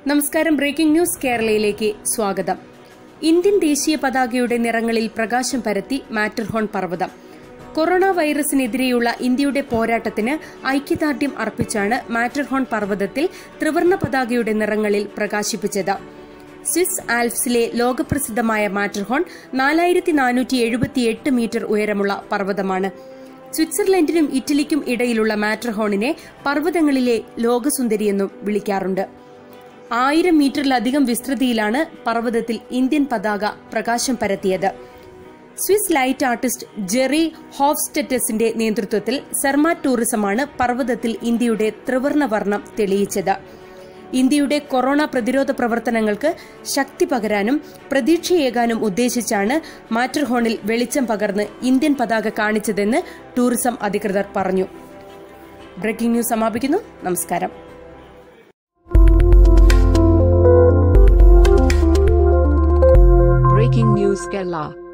നമസ്കാരം. Breaking news കേരളയിലേക്ക് സ്വാഗതം. Indian ദേശീയ പതാകയുടെ നിറങ്ങളിൽ പ്രകാശം പരത്തി മാറ്റർഹോൺ പർവ്വതം. കൊറോണ വൈറസിനെതിരെയുള്ള ഇന്ത്യയുടെ പോരാട്ടത്തിന് ഐക്യദാർഢ്യം അർപ്പിച്ചാണ് മാറ്റർഹോൺ പർവ്വതത്തിൽ ത്രിവർണ്ണ പതാകയുടെ നിറങ്ങളിൽ പ്രകാശിപ്പിച്ചത്. സ്വിസ് ആൽപ്സിലെ ലോകപ്രസിദ്ധമായ മാറ്റർഹോൺ 4478 മീറ്റർ ഉയരമുള്ള പർവ്വതമാണ്. സ്വിറ്റ്സർലൻഡിനും ഇറ്റലിക്കും ഇടയിലുള്ള മാറ്റർഹോണിനെ പർവ്വതങ്ങളിലെ ലോകസുന്ദരിയെന്നും വിളിക്കാറുണ്ട്. 1000 മീറ്ററിലധികം വിസ്തൃതിയിലാണ് പർവ്വതത്തിൽ ഇന്ത്യൻ പതാക പ്രകാശം പരത്തിയത്. സ്വിസ് ലൈറ്റ് ആർട്ടിസ്റ്റ് ജെറി ഹോഫ്സ്റ്റെറ്റസിന്റെ നേതൃത്വത്തിൽ സെർമാറ്റ് ടൂറിസമാണ് പർവ്വതത്തിൽ ഇന്ത്യയുടെ ത്രിവർണ്ണ വർണ്ണം തെളിയിച്ചത്. ഇന്ത്യയുടെ കൊറോണ പ്രതിരോധ പ്രവർത്തനങ്ങൾക്ക് ശക്തി പകരാനും പ്രതീക്ഷയേകാനും ഉദ്ദേശിച്ചാണ് മാറ്റർഹോണിൽ വെളിച്ചം പകർന്ന് ഇന്ത്യൻ പതാക കാണിച്ചതെന്ന് ടൂറിസം അധികൃതർ പറഞ്ഞു. ബ്രേക്കിംഗ് ന്യൂസ് സമാപിക്കുന്നു. നമസ്കാരം. Breaking News Kerala.